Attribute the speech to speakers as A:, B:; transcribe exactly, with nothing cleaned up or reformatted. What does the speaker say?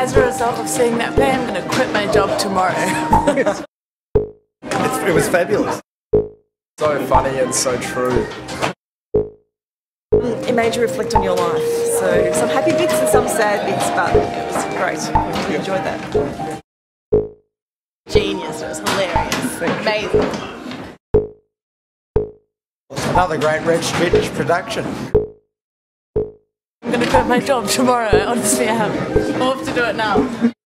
A: As a result of seeing that play, I'm going to quit my job tomorrow.
B: It's, it was fabulous.
C: So funny and so true.
D: It made you reflect on your life. So some happy bits and some sad bits, but it was great. I really enjoyed that.
A: Genius, it was hilarious. Amazing.
B: Another great Red Stitch production.
A: I'm going to quit my job tomorrow, honestly I am. I'll have to do it now.